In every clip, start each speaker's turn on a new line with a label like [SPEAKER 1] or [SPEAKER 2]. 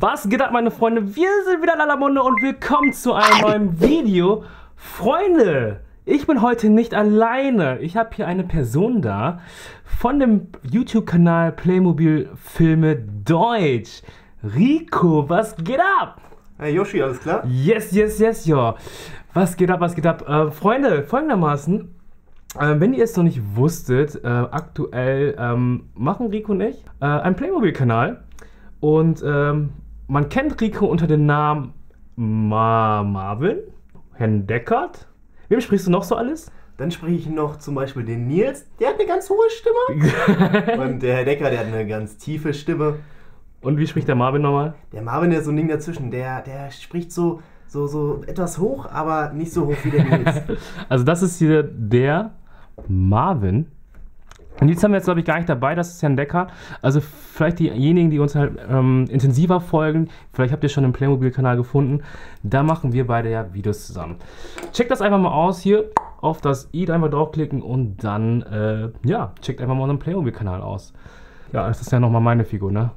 [SPEAKER 1] Was geht ab, meine Freunde? Wir sind wieder in aller Munde und willkommen zu einem neuen Video. Freunde, ich bin heute nicht alleine. Ich habe hier eine Person da von dem YouTube-Kanal Playmobil Filme Deutsch. Rico, was geht ab?
[SPEAKER 2] Hey Yoshi, alles klar?
[SPEAKER 1] Yes, ja. Was geht ab? Freunde, folgendermaßen, wenn ihr es noch nicht wusstet, aktuell machen Rico und ich einen Playmobil-Kanal. Und man kennt Rico unter dem Namen Marvin, Herrn Deckert. Wem sprichst du noch so alles?
[SPEAKER 2] Dann spreche ich noch zum Beispiel den Nils, der hat eine ganz hohe Stimme. Und der Herr Decker, der hat eine ganz tiefe Stimme.
[SPEAKER 1] Und wie spricht der Marvin nochmal?
[SPEAKER 2] Der Marvin, der ist so ein Ding dazwischen, der spricht so etwas hoch, aber nicht so hoch wie der Nils.
[SPEAKER 1] Also das ist hier der Marvin. Und jetzt haben wir jetzt, glaube ich, gar nicht dabei, das ist Herrn Decker. Also vielleicht diejenigen, die uns halt intensiver folgen, vielleicht habt ihr schon den Playmobil-Kanal gefunden, da machen wir beide ja Videos zusammen. Checkt das einfach mal aus, hier auf das i einfach draufklicken und dann, ja, checkt einfach mal unseren Playmobil-Kanal aus. Ja, das ist ja nochmal meine Figur, ne?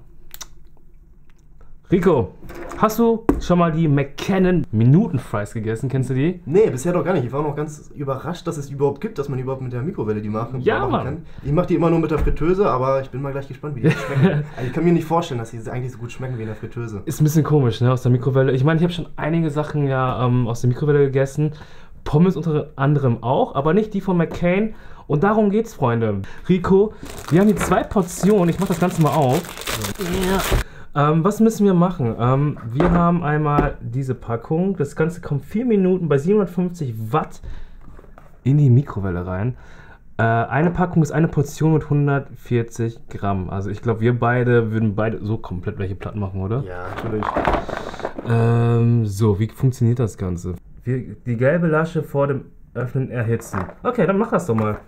[SPEAKER 1] Rico, hast du schon mal die McCann Minutenfries gegessen? Kennst du die?
[SPEAKER 2] Nee, bisher noch gar nicht. Ich war noch ganz überrascht, dass es überhaupt gibt, dass man überhaupt mit der Mikrowelle die machen kann. Ich mache die immer nur mit der Fritteuse, aber ich bin mal gleich gespannt, wie die schmecken. Also ich kann mir nicht vorstellen, dass die eigentlich so gut schmecken wie in der Fritteuse.
[SPEAKER 1] Ist ein bisschen komisch, ne, aus der Mikrowelle. Ich meine, ich habe schon einige Sachen ja aus der Mikrowelle gegessen. Pommes unter anderem auch, aber nicht die von McCain. Und darum geht's, Freunde. Rico, wir haben hier 2 Portionen. Ich mache das Ganze mal auf. Ja. Was müssen wir machen? Wir haben einmal diese Packung. Das Ganze kommt 4 Minuten bei 750 Watt in die Mikrowelle rein. Eine Packung ist eine Portion mit 140 Gramm. Also ich glaube, wir beide würden so komplett welche Platten machen, oder?
[SPEAKER 2] Ja, natürlich.
[SPEAKER 1] So, wie funktioniert das Ganze? Die gelbe Lasche vor dem Öffnen erhitzen. Okay, dann mach das doch mal.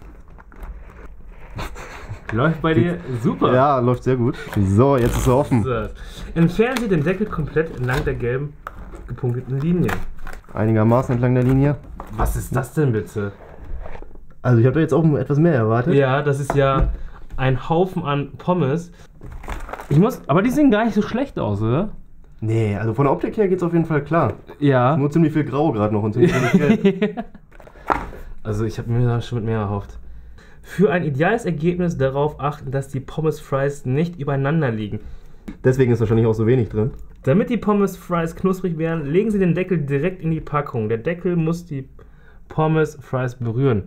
[SPEAKER 1] Läuft bei dir super.
[SPEAKER 2] Ja, läuft sehr gut. So, jetzt ist er offen.
[SPEAKER 1] So. Entfernen Sie den Deckel komplett entlang der gelben gepunkteten Linie.
[SPEAKER 2] Einigermaßen entlang der Linie.
[SPEAKER 1] Was ist das denn bitte?
[SPEAKER 2] Also ich habe da jetzt auch etwas mehr erwartet.
[SPEAKER 1] Ja, das ist ja ein Haufen an Pommes. Aber die sehen gar nicht so schlecht aus, oder?
[SPEAKER 2] Nee, also von der Optik her geht's auf jeden Fall klar.
[SPEAKER 1] Ja.
[SPEAKER 2] Nur ziemlich viel Grau gerade noch und ziemlich viel Gelb.
[SPEAKER 1] Also ich habe mir da schon mit mehr erhofft. Für ein ideales Ergebnis darauf achten, dass die Pommes Fries nicht übereinander liegen.
[SPEAKER 2] Deswegen ist wahrscheinlich auch so wenig drin.
[SPEAKER 1] Damit die Pommes Fries knusprig werden, legen Sie den Deckel direkt in die Packung. Der Deckel muss die Pommes Fries berühren.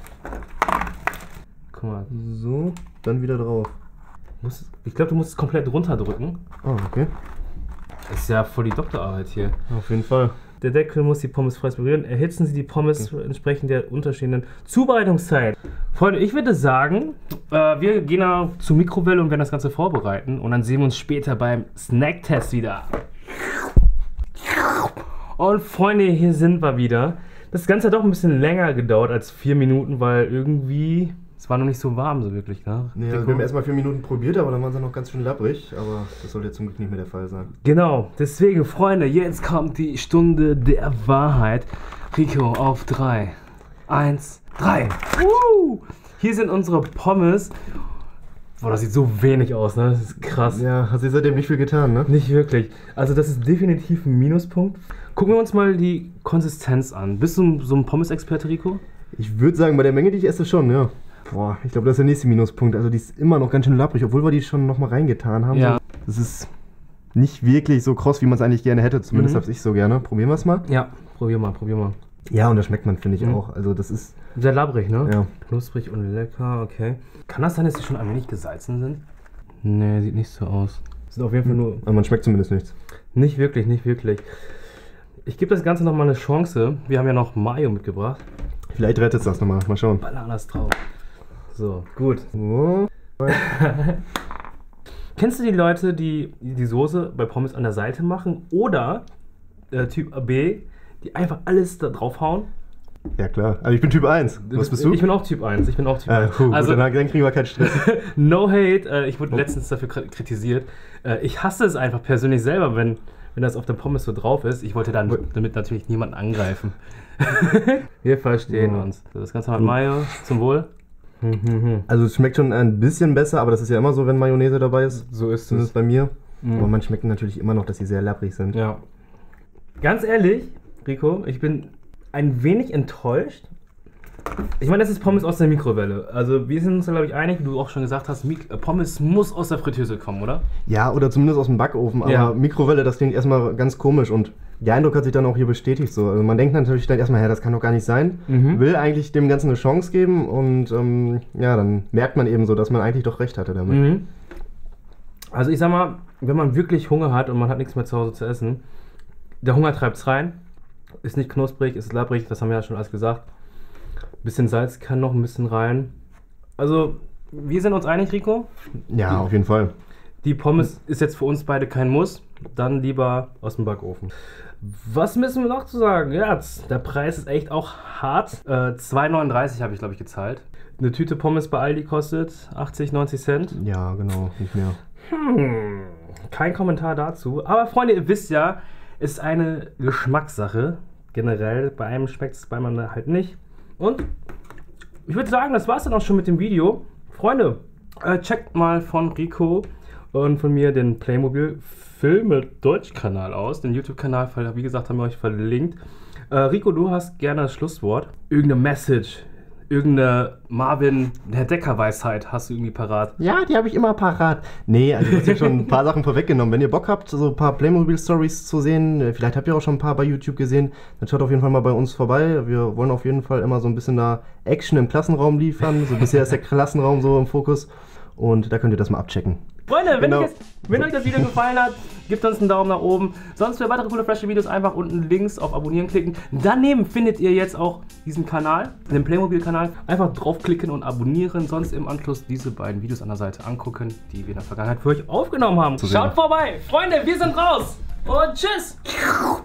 [SPEAKER 1] Guck mal.
[SPEAKER 2] So, dann wieder drauf.
[SPEAKER 1] Ich glaube, du musst es komplett runterdrücken.
[SPEAKER 2] Oh, okay.
[SPEAKER 1] Das ist ja voll die Doktorarbeit hier.
[SPEAKER 2] Auf jeden Fall.
[SPEAKER 1] Der Deckel muss die Pommes Fries berühren. Erhitzen Sie die Pommes entsprechend der unterschiedlichen Zubereitungszeit. Freunde, ich würde sagen, wir gehen zur Mikrowelle und werden das Ganze vorbereiten. Und dann sehen wir uns später beim Snacktest wieder. Und Freunde, hier sind wir wieder. Das Ganze hat doch ein bisschen länger gedauert als 4 Minuten, weil irgendwie... Es war noch nicht so warm, so wirklich, ne?
[SPEAKER 2] Nee, also wir haben erstmal 4 Minuten probiert, aber dann waren sie noch ganz schön labbrig. Aber das sollte jetzt zum Glück nicht mehr der Fall sein.
[SPEAKER 1] Genau, deswegen, Freunde, jetzt kommt die Stunde der Wahrheit. Rico, auf 3. 1, 3. Hier sind unsere Pommes. Boah, das sieht so wenig aus, ne? Das ist krass.
[SPEAKER 2] Ja, hat sich seitdem nicht viel getan, ne?
[SPEAKER 1] Nicht wirklich. Also das ist definitiv ein Minuspunkt. Gucken wir uns mal die Konsistenz an. Bist du so ein Pommes-Experte, Rico?
[SPEAKER 2] Ich würde sagen, bei der Menge, die ich esse, schon, ja. Boah, ich glaube, das ist der nächste Minuspunkt. Also die ist immer noch ganz schön labbrig, obwohl wir die schon nochmal reingetan haben.
[SPEAKER 1] Ja.
[SPEAKER 2] Das ist nicht wirklich so kross, wie man es eigentlich gerne hätte. Zumindest habe ich so gerne. Probieren wir es mal?
[SPEAKER 1] Ja, probier mal.
[SPEAKER 2] Ja, und das schmeckt man, finde ich auch. Also das ist...
[SPEAKER 1] Sehr labbrig, ne?
[SPEAKER 2] Ja.
[SPEAKER 1] Knusprig und lecker, okay. Kann das sein, dass die schon ein wenig gesalzen sind? Nee, sieht nicht so aus. Sind auf jeden Fall nur...
[SPEAKER 2] Aber man schmeckt zumindest nichts.
[SPEAKER 1] Nicht wirklich. Ich gebe das Ganze nochmal eine Chance. Wir haben ja noch Mayo mitgebracht.
[SPEAKER 2] Vielleicht rettet es das nochmal. Mal schauen.
[SPEAKER 1] Bananas drauf. So, gut.
[SPEAKER 2] So.
[SPEAKER 1] Kennst du die Leute, die die Soße bei Pommes an der Seite machen? Oder Typ B, die einfach alles da draufhauen?
[SPEAKER 2] Ja klar. Also ich bin Typ 1. Was bist du?
[SPEAKER 1] Ich bin auch Typ 1.
[SPEAKER 2] Also dann kriegen wir keinen Stress.
[SPEAKER 1] No hate. Ich wurde letztens dafür kritisiert. Ich hasse es einfach persönlich selber, wenn das auf der Pommes so drauf ist. Ich wollte damit natürlich niemanden angreifen. Wir verstehen uns. Das Ganze mit Mayo. Zum Wohl.
[SPEAKER 2] Also es schmeckt schon ein bisschen besser, aber das ist ja immer so, wenn Mayonnaise dabei ist.
[SPEAKER 1] So ist
[SPEAKER 2] Zumindest bei mir. Aber man schmeckt natürlich immer noch, dass sie sehr labbrig sind.
[SPEAKER 1] Ja. Ganz ehrlich, Rico, ich bin ein wenig enttäuscht. Ich meine, das ist Pommes aus der Mikrowelle. Also wir sind uns da, glaube ich, einig, wie du auch schon gesagt hast, Pommes muss aus der Fritteuse kommen, oder?
[SPEAKER 2] Ja, oder zumindest aus dem Backofen. Aber Mikrowelle, das klingt erstmal ganz komisch. Und der Eindruck hat sich dann auch hier bestätigt. So. Also man denkt natürlich dann erstmal, ja, das kann doch gar nicht sein. Will eigentlich dem Ganzen eine Chance geben. Und ja, dann merkt man eben so, dass man eigentlich doch recht hatte damit.
[SPEAKER 1] Also ich sag mal, wenn man wirklich Hunger hat und man hat nichts mehr zu Hause zu essen, der Hunger treibt's rein. Ist nicht knusprig, ist labbrig, das haben wir ja schon alles gesagt. Bisschen Salz kann noch ein bisschen rein. Also, wir sind uns einig, Rico?
[SPEAKER 2] Ja, auf jeden Fall.
[SPEAKER 1] Die Pommes ist jetzt für uns beide kein Muss. Dann lieber aus dem Backofen. Was müssen wir noch zu sagen? Ja, der Preis ist echt auch hart. 2,39 habe ich, glaube ich, gezahlt. Eine Tüte Pommes bei Aldi kostet 80, 90 Cent.
[SPEAKER 2] Ja, genau, nicht mehr.
[SPEAKER 1] Kein Kommentar dazu. Aber Freunde, ihr wisst ja, ist eine Geschmackssache. Generell, bei einem schmeckt es, bei einem halt nicht. Und ich würde sagen, das war es dann auch schon mit dem Video. Freunde, checkt mal von Rico und von mir den Playmobil Filme Deutsch-Kanal aus. Den YouTube-Kanal, wie gesagt, haben wir euch verlinkt. Rico, du hast gerne das Schlusswort. Irgendeine Message, irgendeine Herr Decker-Weisheit hast du irgendwie parat?
[SPEAKER 2] Ja, die habe ich immer parat. Nee, also du hast ja schon ein paar Sachen vorweggenommen. Wenn ihr Bock habt, so ein paar Playmobil-Stories zu sehen, vielleicht habt ihr auch schon ein paar bei YouTube gesehen, dann schaut auf jeden Fall mal bei uns vorbei. Wir wollen auf jeden Fall immer so ein bisschen da Action im Klassenraum liefern. So bisher ist der Klassenraum so im Fokus. Und da könnt ihr das mal abchecken.
[SPEAKER 1] Freunde, wenn euch das Video gefallen hat, gebt uns einen Daumen nach oben. Sonst für weitere coole frische Videos einfach unten links auf Abonnieren klicken. Daneben findet ihr jetzt auch diesen Kanal, den Playmobil-Kanal. Einfach draufklicken und abonnieren. Sonst im Anschluss diese beiden Videos an der Seite angucken, die wir in der Vergangenheit für euch aufgenommen haben. Schaut vorbei. Freunde, wir sind raus. Und tschüss.